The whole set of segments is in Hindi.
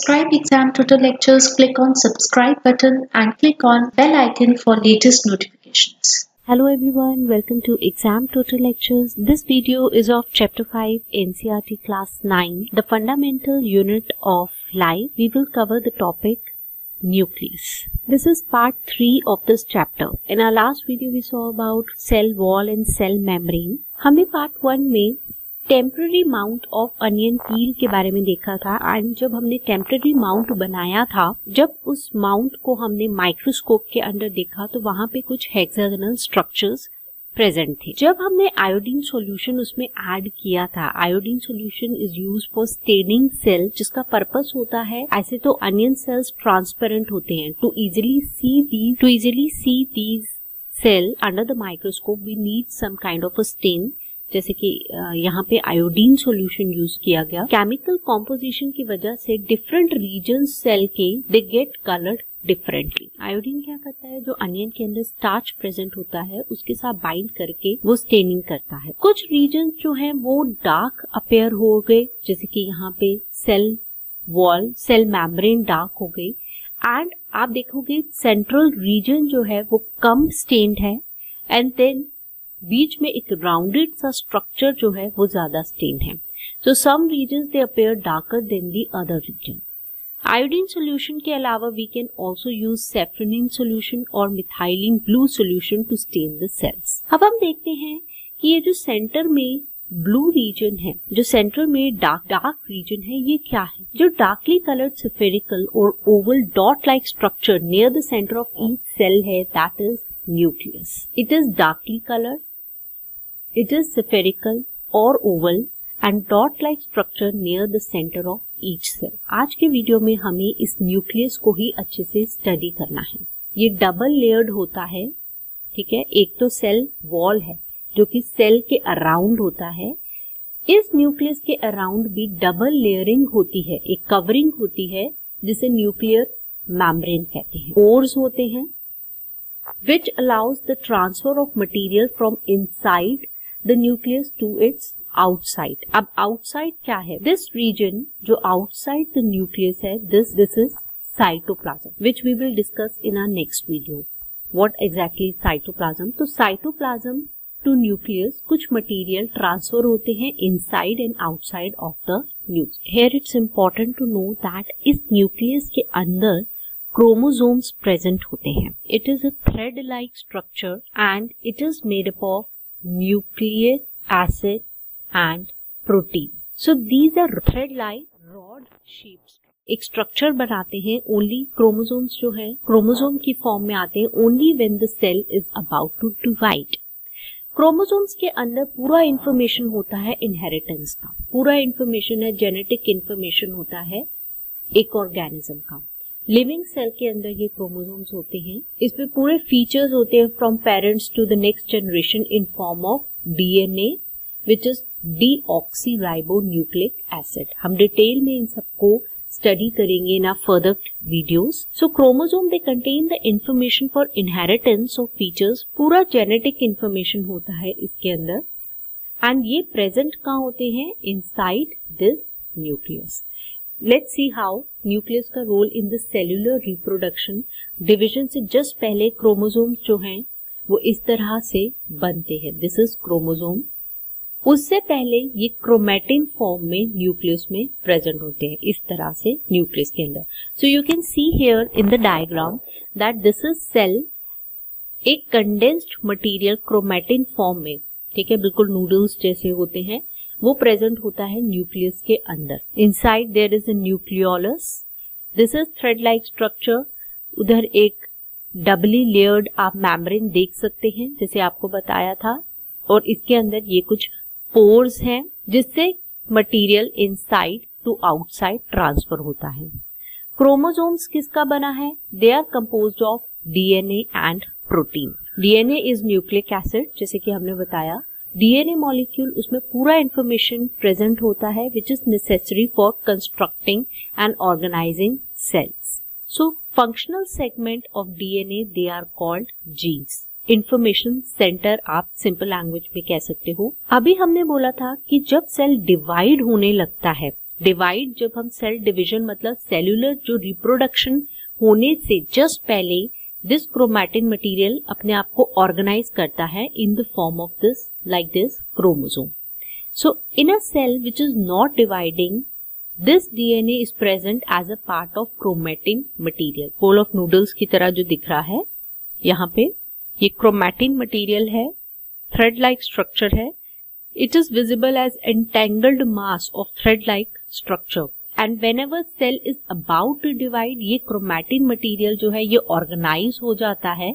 subscribe Exam Tutor Lectures, click on subscribe button and click on bell icon for latest notifications. Hello everyone, welcome to Exam Tutor Lectures. This video is of Chapter 5 NCERT Class 9, the fundamental unit of life. We will cover the topic Nucleus. This is part 3 of this chapter. In our last video we saw about cell wall and cell membrane. हमने part 1 में temporary mount of onion peel के बारे में देखा था एंड जब हमने टेम्पररी माउंट बनाया था, जब उस माउंट को हमने माइक्रोस्कोप के अंदर देखा तो वहां पे कुछ हेक्सागोनल स्ट्रक्चर्स प्रेजेंट थे. जब हमने आयोडीन सॉल्यूशन उसमें ऐड किया था, iodine solution is used for staining cell, जिसका पर्पस होता है, ऐसे तो अनियन सेल्स ट्रांसपेरेंट होते हैं, to easily see these cell under the microscope we need some kind of a stain, जैसे कि यहाँ पे आयोडीन सॉल्यूशन यूज किया गया. केमिकल कॉम्पोजिशन की वजह से डिफरेंट रीजन सेल के they get coloured differently. Iodine क्या करता है, जो अनियन के अंदर स्टार्च प्रेजेंट होता है उसके साथ बाइंड करके वो स्टेनिंग करता है. कुछ रीजन जो है वो डार्क अपेयर हो गए, जैसे कि यहाँ पे cell wall, cell membrane dark हो गई, एंड आप देखोगे सेंट्रल रीजन जो है वो कम स्टेन्ड है, एंड देन बीच में एक राउंडेड सा स्ट्रक्चर जो है वो ज्यादा स्टेन है. So some regions they appear darker than the other region. Iodine solution के अलावा we can also use safranin solution और methylene blue solution to stain the cells. अब हम देखते हैं कि ये जो सेंटर में ब्लू रीजन है, जो सेंटर में डार्क रीजन है, ये क्या है. जो डार्कली कलर्ड स्फेरिकल और oval dot like structure near the centre of each cell है, that is nucleus. It is darkly colored, it is spherical or oval and dot-like structure near the center of each cell. आज के वीडियो में हमें इस न्यूक्लियस को ही अच्छे से स्टडी करना है. ये डबल लेयर्ड होता है, ठीक है. एक तो सेल वॉल है जो कि सेल के अराउंड होता है. इस न्यूक्लियस के अराउंड भी डबल लेयरिंग होती है, एक कवरिंग होती है जिसे न्यूक्लियर मेम्ब्रेन कहते हैं. पोर्स होते हैं which allows the transfer of material from inside the nucleus to its outside. अब outside क्या है? This region जो outside the nucleus है, this is cytoplasm, which we will discuss in our next video. What exactly is cytoplasm? तो cytoplasm to nucleus कुछ material transfer होते हैं inside and outside of the nucleus. Here it's important to know that इस nucleus के अंदर क्रोमोसोम्स प्रेजेंट होते हैं. It is a thread like structure and it is made up of nucleic acid and protein. So these are thread like rod shaped. एक स्ट्रक्चर बनाते हैं ओनली क्रोमोसोम्स जो है क्रोमोसोम की फॉर्म में आते हैं only when the cell is about to divide. Chromosomes के अंदर पूरा इंफॉर्मेशन होता है इनहेरिटेंस का, पूरा इंफॉर्मेशन है, जेनेटिक इंफॉर्मेशन होता है एक ऑर्गेनिज्म का. लिविंग सेल के अंदर ये क्रोमोसोम्स होते हैं, इसमें पूरे फीचर्स होते हैं from parents to the next generation in form of DNA which is deoxyribonucleic acid. हम डिटेल में इन सबको स्टडी करेंगे in our further videos. So chromosome they contain the information for inheritance of features. पूरा जेनेटिक इंफॉर्मेशन होता है इसके अंदर, एंड ये प्रेजेंट कहाँ होते हैं? Inside this nucleus. Let's see how nucleus का role in the cellular reproduction. Division से जस्ट पहले क्रोमोसोम्स जो हैं वो इस तरह से बनते हैं. This is chromosome. उससे पहले ये क्रोमैटिन फॉर्म में न्यूक्लियस में प्रेजेंट होते हैं इस तरह से न्यूक्लियस के अंदर. So you can see here in the diagram that this is cell, एक कंडेंस्ड मटेरियल क्रोमैटिन फॉर्म में, ठीक है, बिल्कुल नूडल्स जैसे होते हैं, वो प्रेजेंट होता है न्यूक्लियस के अंदर. Inside there is a nucleolus. This is thread like structure. उधर एक डबली लेयर्ड आप मेम्ब्रेन देख सकते हैं जैसे आपको बताया था, और इसके अंदर ये कुछ पोर्स हैं जिससे material inside to outside transfer होता है. क्रोमोसोम्स किसका बना है? They are composed of DNA and protein. DNA is nucleic acid, जैसे कि हमने बताया. डीएनए मॉलिक्यूल, उसमें पूरा इंफॉर्मेशन प्रेजेंट होता है which is necessary for constructing and organising cells. So functional segment of DNA they are called genes. Information centre आप सिंपल लैंग्वेज में कह सकते हो. अभी हमने बोला था कि जब सेल डिवाइड होने लगता है डिवाइड, जब हम सेल डिवीजन मतलब सेल्यूलर जो रिप्रोडक्शन होने से जस्ट पहले दिस क्रोमैटिन मटेरियल अपने आप को ऑर्गेनाइज करता है in the form of this like this chromosome. So in a cell which is not dividing, this DNA is present as a part of chromatin material. Bowl of noodles की तरह जो दिख रहा है यहाँ पे, ये क्रोमैटिन मटेरियल है, थ्रेड लाइक स्ट्रक्चर है. It is visible as entangled mass of thread-like structure. And whenever cell is about to divide, ये chromatin material जो है ये organize हो जाता है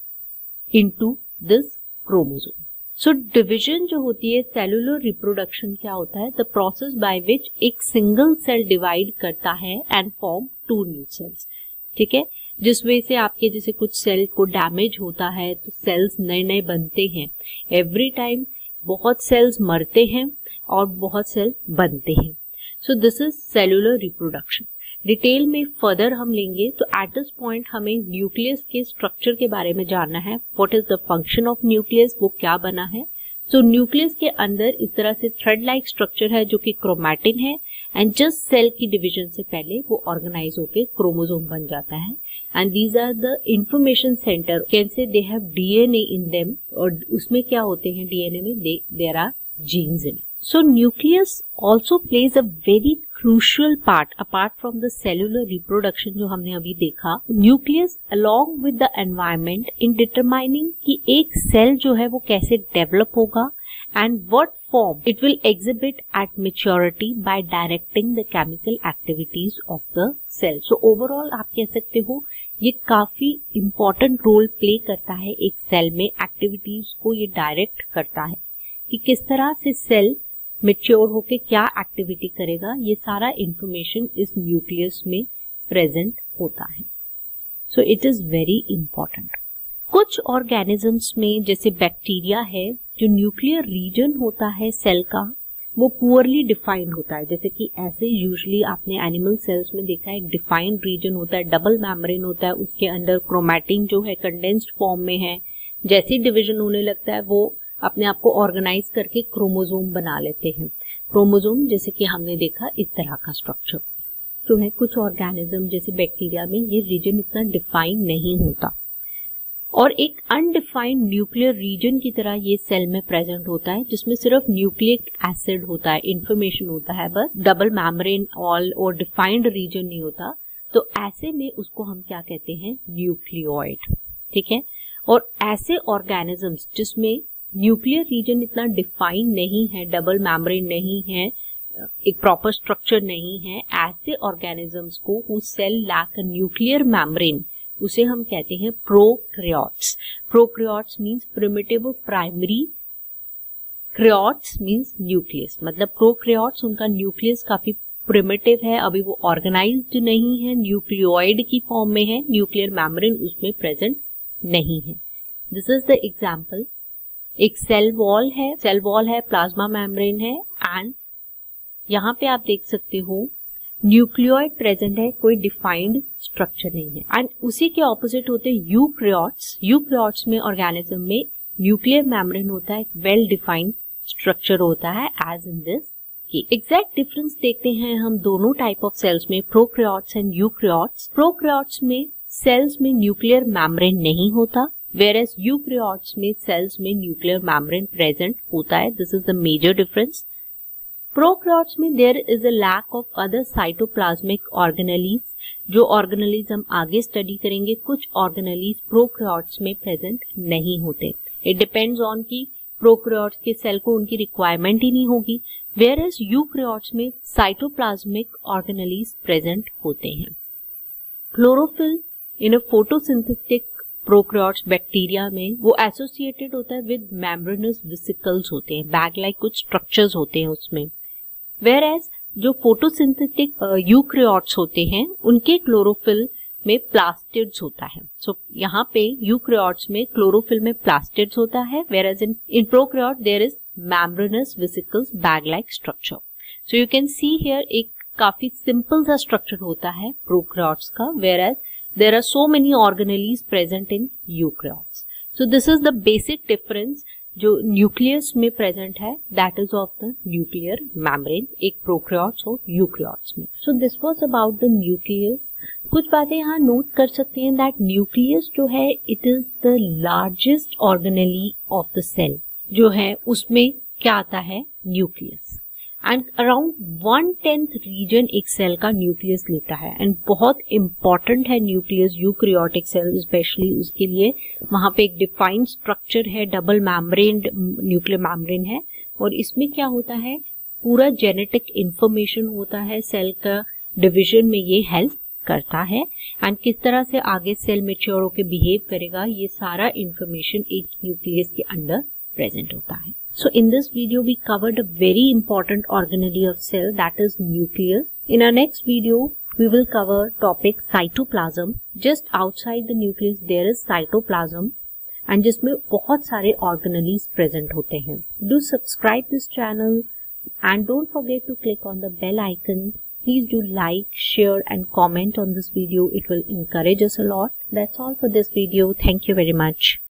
into this chromosome. So division जो होती है, cellular reproduction क्या होता है? The process by which एक single cell divide करता है and form two new cells. ठीक है, जिस वजह से आपके जैसे कुछ सेल को डैमेज होता है तो सेल्स नए नए बनते हैं. एवरी टाइम बहुत सेल्स मरते हैं और बहुत सेल बनते हैं. So this is cellular reproduction. Detail में फर्दर हम लेंगे. तो एट दिस पॉइंट हमें न्यूक्लियस के स्ट्रक्चर के बारे में जानना है. What is the function of nucleus, वो क्या बना है. सो न्यूक्लियस के अंदर इस तरह से थ्रेड लाइक स्ट्रक्चर है जो कि क्रोमैटिन है, एंड जस्ट सेल की डिवीजन से पहले वो ऑर्गेनाइज होकर क्रोमोसोम बन जाता है. And these are the information centre, can say they have DNA in them. और उसमें क्या होते हैं डीएनए में, there are genes in. So nucleus also plays a very crucial part apart from the cellular reproduction जो हमने अभी देखा. Nucleus along with the environment in determining कि एक सेल जो है वो कैसे डेवलप होगा and what form it will exhibit at maturity by directing the chemical activities of the cell. So overall आप कह सकते हो ये काफी important role play करता है एक सेल में. एक्टिविटीज को ये डायरेक्ट करता है कि किस तरह से सेल मेच्योर होके क्या एक्टिविटी करेगा. ये सारा इंफॉर्मेशन इस न्यूक्लियस में प्रेजेंट होता है. So it is very important. कुछ ऑर्गेनिजम्स में जैसे बैक्टीरिया है, जो न्यूक्लियर रीजन होता है सेल का वो पुअरली डिफाइंड होता है. जैसे कि ऐसे यूजुअली आपने एनिमल सेल्स में देखा है, एक डिफाइंड रीजन होता है, डबल मेम्ब्रेन होता है, उसके अंदर क्रोमैटिन जो है कंडेंस्ड फॉर्म में है. जैसे डिवीजन होने लगता है वो अपने आप को ऑर्गेनाइज करके क्रोमोसोम बना लेते हैं. क्रोमोसोम जैसे कि हमने देखा इस तरह का स्ट्रक्चर जो है. कुछ ऑर्गेनिज्म जैसे बैक्टीरिया में ये रीजन इतना डिफाइन नहीं होता और एक अनडिफाइंड न्यूक्लियर रीजन की तरह ये सेल में प्रेजेंट होता है, जिसमें सिर्फ न्यूक्लिक एसिड होता है, इंफॉर्मेशन होता है बस, डबल मेम्ब्रेन ऑल और डिफाइंड रीजन नहीं होता. तो ऐसे में उसको हम क्या कहते हैं, न्यूक्लियोइड. ठीक है, और ऐसे ऑर्गेनिजम्स जिसमें न्यूक्लियर रीजन इतना डिफाइन नहीं है, डबल मेम्ब्रेन नहीं है, एक प्रॉपर स्ट्रक्चर नहीं है, ऐसे ऑर्गेनिजम्स को who cell lack nuclear membrane, उसे हम कहते हैं prokaryotes. Prokaryotes means primitive primary, karyotes means nucleus. मतलब प्रोकैरियोट्स उनका न्यूक्लियस काफी प्रिमिटिव है, अभी वो ऑर्गेनाइज्ड नहीं है, न्यूक्लियोइड की फॉर्म में है, न्यूक्लियर मेम्ब्रेन उसमें प्रेजेंट नहीं है. This is the example. एक सेल वॉल है, प्लाज्मा मेम्ब्रेन है, एंड यहाँ पे आप देख सकते हो न्यूक्लियोइड प्रेजेंट है, कोई डिफाइंड स्ट्रक्चर नहीं है. एंड उसी के ऑपोजिट होते हैं यूकैरियोट्स. यूकैरियोट्स में ऑर्गेनिज्म में न्यूक्लियर मेम्ब्रेन होता है, वेल डिफाइंड स्ट्रक्चर होता है as in this case. Exact difference देखते हैं हम दोनों टाइप ऑफ सेल्स में, प्रोकैरियोट्स एंड यूकैरियोट्स. प्रोकैरियोट्स में सेल्स में न्यूक्लियर मेम्ब्रेन नहीं होता, whereas यूकैरियोट्स में सेल्स में न्यूक्लियर मेम्ब्रेन प्रेजेंट होता है. This is the major difference. Prokaryotes में there is a lack of other cytoplasmic organelles. जो ऑर्गेनेलीज हम आगे स्टडी करेंगे, कुछ ऑर्गेनेलीज प्रोकैरियोट्स में प्रेजेंट नहीं होते. इट डिपेंड्स ऑन कि प्रोकैरियोट्स के सेल को उनकी रिक्वायरमेंट ही नहीं होगी, whereas यूकैरियोट्स में साइटोप्लाज्मिक ऑर्गेनेलीज प्रेजेंट होते हैं. Chlorophyll in a photosynthetic prokaryotes bacteria में वो एसोसिएटेड होता है विद मेम्ब्रेनस वेसिकल्स होते हैं, बैग लाइक कुछ स्ट्रक्चर्स होते हैं उसमें. Whereas जो फोटोसिंथेटिक यूकैरियोट्स होते हैं उनके क्लोरोफिल में प्लास्टिड्स होता है. सो यहाँ पे यूकैरियोट्स में क्लोरोफिल में प्लास्टिड्स होता है, whereas in prokaryote there is membranous vesicles bag like structure. So you can see here एक काफी सिंपल सा स्ट्रक्चर होता है प्रोकैरियोट्स का, whereas there are so many organelles present in eukaryotes. So this is the basic difference जो न्यूक्लियस में प्रेजेंट है that is of the nuclear membrane, एक प्रोकैरियोट्स और यूकैरियोट्स में. So this was about the nucleus. कुछ बातें यहाँ नोट कर सकते हैं दैट न्यूक्लियस जो है it is the largest organelle of the cell. जो है उसमें क्या आता है, न्यूक्लियस. एंड अराउंड 1/10 रीजन एक सेल का न्यूक्लियस लेता है. एंड बहुत इंपॉर्टेंट है न्यूक्लियस यूकैरियोटिक सेल स्पेशली उसके लिए. वहां पे एक डिफाइंड स्ट्रक्चर है, डबल मेम्ब्रेन्ड न्यूक्लियर मेम्ब्रेन है. और इसमें क्या होता है, पूरा जेनेटिक इंफॉर्मेशन होता है. सेल का डिविजन में ये हेल्प करता है. एंड किस तरह से आगे सेल मैच्योर होकर बिहेव करेगा, ये सारा इंफॉर्मेशन एक न्यूक्लियस के अंदर प्रेजेंट होता है. So in this video we covered a very important organelle of cell, that is nucleus. In our next video we will cover topic cytoplasm. Just outside the nucleus there is cytoplasm and जिसमें बहुत सारे organelles present होते हैं. Do subscribe this channel and don't forget to click on the bell icon. Please do like, share and comment on this video. It will encourage us a lot. That's all for this video. Thank you very much.